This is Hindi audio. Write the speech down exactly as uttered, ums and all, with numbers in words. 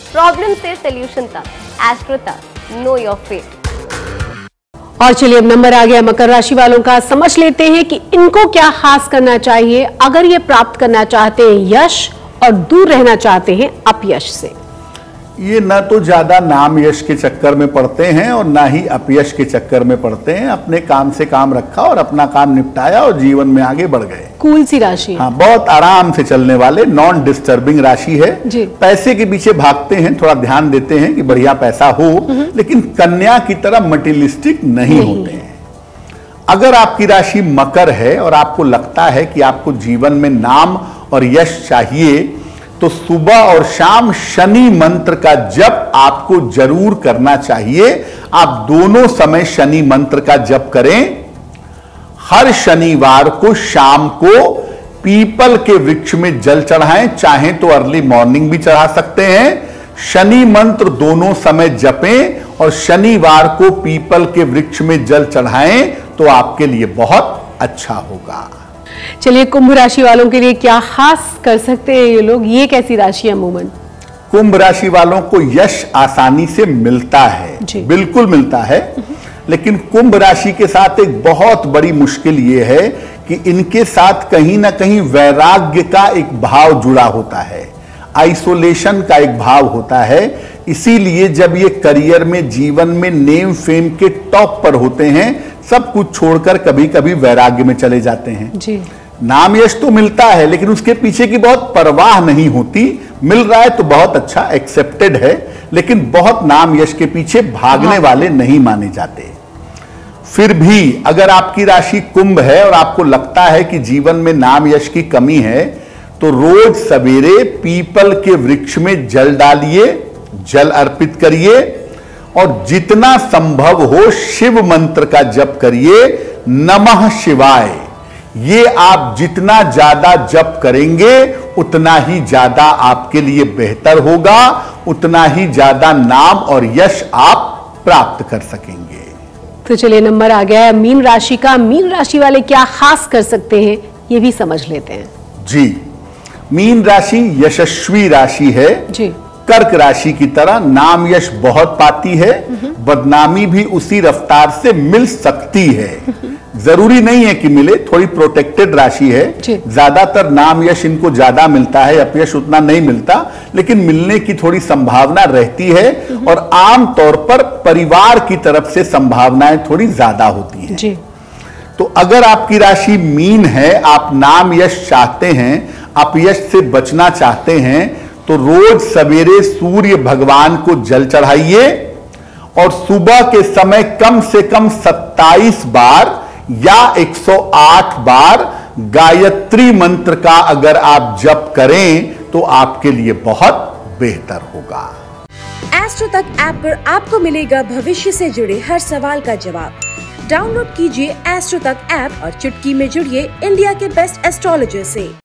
प्रॉब्लम से सोल्यूशन तक, एस्ट्रो तक, नो योर फेट। और चलिए अब नंबर आ गया मकर राशि वालों का। समझ लेते हैं कि इनको क्या खास करना चाहिए अगर ये प्राप्त करना चाहते हैं यश और दूर रहना चाहते हैं अपयश से। ये न तो ज्यादा नाम यश के चक्कर में पड़ते हैं और ना ही अपयश के चक्कर में पड़ते हैं। अपने काम से काम रखा और अपना काम निपटाया और जीवन में आगे बढ़ गए। कूल सी राशि। हाँ, बहुत आराम से चलने वाले नॉन डिस्टर्बिंग राशि है जी। पैसे के पीछे भागते हैं, थोड़ा ध्यान देते हैं कि बढ़िया पैसा हो, लेकिन कन्या की तरह मटेरियलिस्टिक नहीं, नहीं होते हैं। अगर आपकी राशि मकर है और आपको लगता है कि आपको जीवन में नाम और यश चाहिए, तो सुबह और शाम शनि मंत्र का जप आपको जरूर करना चाहिए। आप दोनों समय शनि मंत्र का जप करें। हर शनिवार को शाम को पीपल के वृक्ष में जल चढ़ाएं, चाहें तो अर्ली मॉर्निंग भी चढ़ा सकते हैं। शनि मंत्र दोनों समय जपें और शनिवार को पीपल के वृक्ष में जल चढ़ाएं तो आपके लिए बहुत अच्छा होगा। चलिए कुंभ राशि वालों के लिए क्या खास कर सकते हैं ये लोग, ये कैसी राशि है अमूमन? कुंभ राशि वालों को यश आसानी से मिलता है, बिल्कुल मिलता है, लेकिन कुंभ राशि के साथ एक बहुत बड़ी मुश्किल ये है कि इनके साथ कहीं ना कहीं वैराग्य का एक भाव जुड़ा होता है, आइसोलेशन का एक भाव होता है। इसीलिए जब ये करियर में, जीवन में नेम फेम के टॉप पर होते हैं, सब कुछ छोड़कर कभी कभी वैराग्य में चले जाते हैं जी। नाम यश तो मिलता है लेकिन उसके पीछे की बहुत परवाह नहीं होती। मिल रहा है तो बहुत अच्छा, एक्सेप्टेड है, लेकिन बहुत नाम यश के पीछे भागने वाले नहीं माने जाते। फिर भी अगर आपकी राशि कुंभ है और आपको लगता है कि जीवन में नाम यश की कमी है, तो रोज सवेरे पीपल के वृक्ष में जल डालिए, जल अर्पित करिए और जितना संभव हो शिव मंत्र का जप करिए, नमः शिवाय। ये आप जितना ज्यादा जप करेंगे उतना ही ज्यादा आपके लिए बेहतर होगा, उतना ही ज्यादा नाम और यश आप प्राप्त कर सकेंगे। तो चलिए नंबर आ गया है मीन राशि का। मीन राशि वाले क्या खास कर सकते हैं ये भी समझ लेते हैं जी। मीन राशि यशस्वी राशि है जी। कर्क राशि की तरह नाम यश बहुत पाती है, बदनामी भी उसी रफ्तार से मिल सकती है। जरूरी नहीं है कि मिले, थोड़ी प्रोटेक्टेड राशि है। ज्यादातर नाम यश इनको ज्यादा मिलता है, अपयश उतना नहीं मिलता, लेकिन मिलने की थोड़ी संभावना रहती है और आम तौर पर परिवार की तरफ से संभावनाएं थोड़ी ज्यादा होती हैं जी। तो अगर आपकी राशि मीन है, आप नाम यश चाहते हैं, अपयश से बचना चाहते हैं, तो रोज सवेरे सूर्य भगवान को जल चढ़ाइए और सुबह के समय कम से कम सत्ताईस बार या एक सौ आठ बार गायत्री मंत्र का अगर आप जप करें तो आपके लिए बहुत बेहतर होगा। एस्ट्रो तक ऐप पर आपको मिलेगा भविष्य से जुड़े हर सवाल का जवाब। डाउनलोड कीजिए एस्ट्रो तक ऐप और चुटकी में जुड़िए इंडिया के बेस्ट एस्ट्रोलॉजर से।